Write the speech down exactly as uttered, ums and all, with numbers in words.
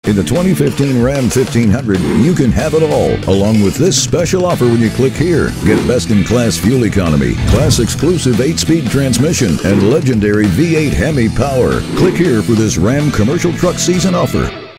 In the twenty fifteen Ram fifteen hundred, you can have it all, along with this special offer when you click here. Get best-in-class fuel economy, class-exclusive eight-speed transmission, and legendary V eight Hemi power. Click here for this Ram commercial truck season offer.